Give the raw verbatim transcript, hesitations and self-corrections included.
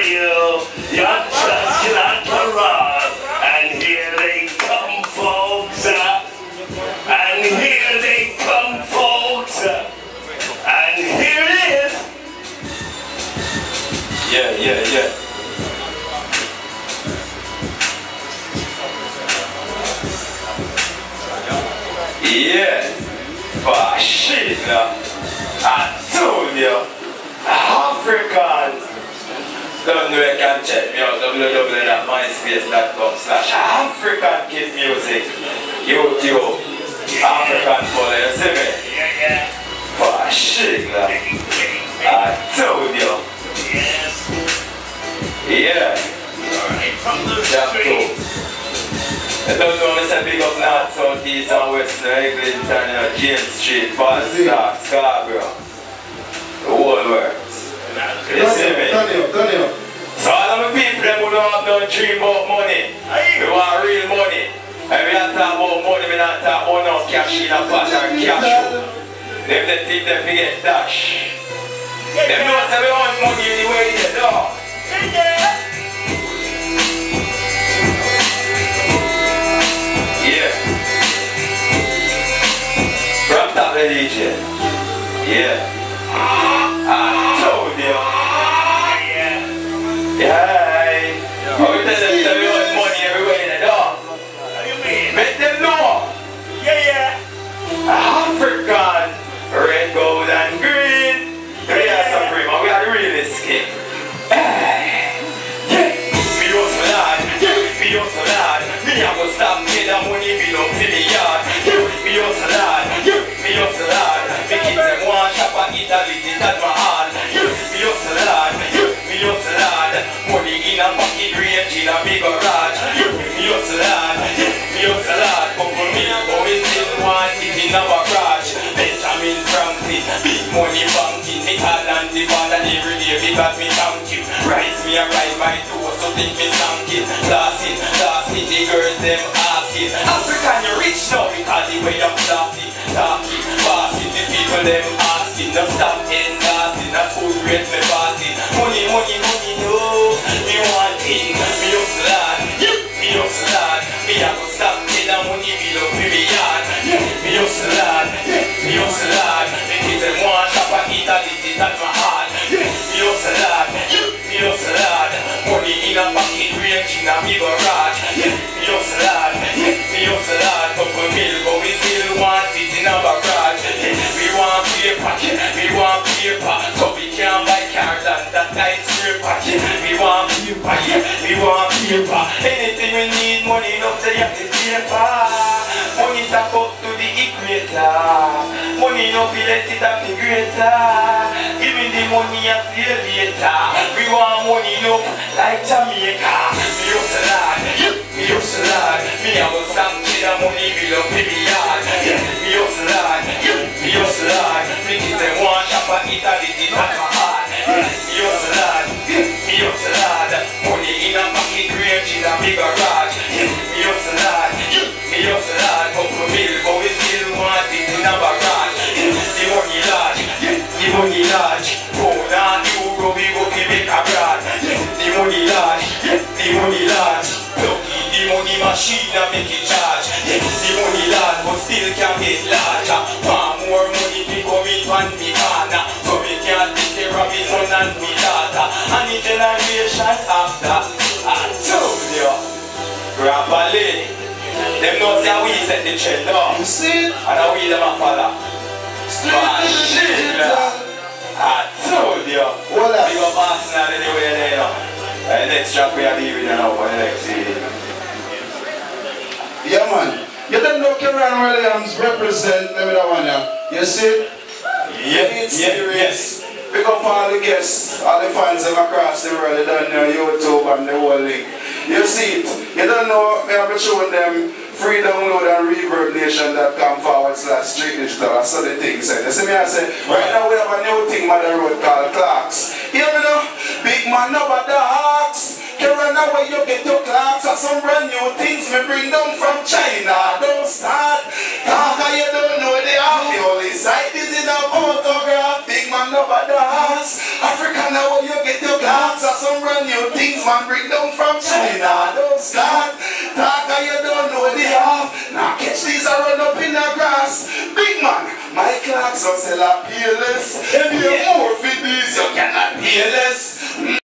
you. You're just not around. And here they come, folks. And here they come, folks. And here it is. Yeah, yeah, yeah. Yeah, but shit now. I told you, Africans. Don't know you can check me out, w w w dot myspace dot com slash African Kid Music. YouTube, African Follow, you see me? Yeah, yeah. But shit now. I told you. Yes. Yeah. Alright, from the That's street. cool. I don't know, I said big up north, south, east and west, Eglinton, you know, James Street, Falstaff, Scarborough, the whole works. You see me? Turn it up, turn it up. So all of the people them who don't have no dream about money, we want real money. And we don't talk about money, we don't talk about no cash in a pot or cash out. Them they think they forget dash. Them know that we want money anyway, they don't. Yeah. From top the D J. Yeah. I told you. Yeah. Yeah. Oh, we tell them that we want money everywhere in the door. What do you mean? Make them know. Yeah, yeah. African, red, gold, and green. We are supreme, and we are the realest king. Hey. Yeah. Me hustle hard. Me hustle hard. Me a go stop get the money bill up in the yard. Me hustle hard. Me hustle hard. Me kids them want shop and eat a little that my heart. Me hustle hard. Me hustle hard. Money in a pocket range in a big garage. Me hustle hard. Me hustle hard. Couple million but we still want it in our garage. Benjamin Franklin, big money banking. Me call and the father every day because me thank you. Rise me a rise my toe so think me thank it. Blasting, blasting, the girls them asking. African you rich now because the way I'm blasting. Talking, passing, the people them asking. No stop endorsing, that's who rates me passing. Money, money, money, no. Me want it, me hustle hard. Me hustle hard. Me a go stop get the money below me yard. Me hustle hard. Me hustle hard. Me kids them want shop and eat a little that my heart. Me hustle hard. Me hustle hard. Money in a pocket range in a big garage. Me hustle hard. Me hustle hard. Couple mil but we still want it in our garage. We want paper. We want paper. So we can buy cars and that skyscraper. We want paper. We want paper. Anything we need money enough to have the paper. Money stack up to the equator. Money no feel let it up the greater. Give me the money and see you later. We want money enough like Jamaica. Me hustle hard. Me hustle hard. Me a go stop with the money below the yard. Me hustle hard. Me hustle hard. Me kids them want shop and eat a little at my heart. Me hustle hard. Me hustle hard. Money in a pocket range in a big garage. Me hustle hard. Me hustle hard. Couple mil but we still want it in a garage. The money large. The money large. Pound and euro we go to make a brand. The money large. The money large. Plug in the money machine and make it charge. The money large but still can get larger. Far more money to come in from the corner. So we can take care of his son and me daughter. And the generation after. I told you. Properly. Them know say we set the trend up. You see it? And we them a follow. But shit, I told you. What up? Big up Arsenal anyway there, you know. Uh, next track we are leaving now for the next C D. Yeah, man. You don't know Karen Williams represent them that one, yeah? You see? Yeah, It's yeah, serious. Pick up all the guests, all the fans them across the world, they don't know YouTube and the whole link. You see it? You don't know, me have been showing them free download and reverb nation dot com forward slash street digital. I saw the thing said. You see me, I say, right now we have a new thing Mother Road called Clarks. Hear me now? Big man number the Hawks. Karen, now where you get your Clarks are some brand new things me bring down from China. Don't start. Talk you don't know they are. The only site is in a photograph. Big man number the Hawks. Africa, now where you get your Clarks are some brand new man bring down from China. Don't start. Talk and you don't know the half. Now catch these and run up in the grass. Big man, my clocks are still a peerless. If you're more fit these, you cannot peerless.